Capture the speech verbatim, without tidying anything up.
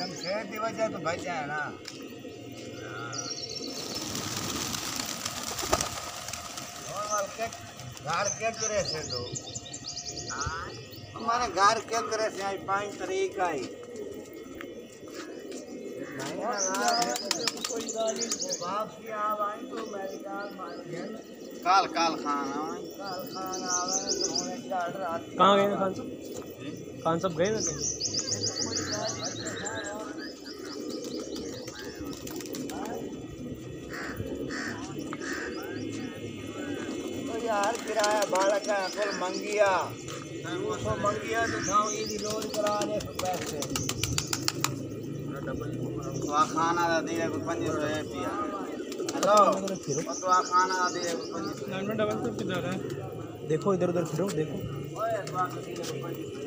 शेर की वजह तो बच जाए ना। नॉर्मल के घर के करे से तो हमारे घर के करे से आई पांच तरीका ही नहीं ना कोई गाली बाप की आवाज तो मेरी गाल मार काल काल खान आवे काल खान आवे तो होने स्टार्ट रात कहाँ गए खान साहब? खान साहब गए ना कहीं? तो यार किराया बालक का कुल मंगिया तो मंगिया तो थाऊ ये लोड करा ले पैसे तो खाना दा दे को पंज सौ है पिया हेलो तो खाना दा दे को पंज सौ डबल तो किधर है? देखो इधर उधर फिरो देखो। ओए तो आ के दे को पंज सौ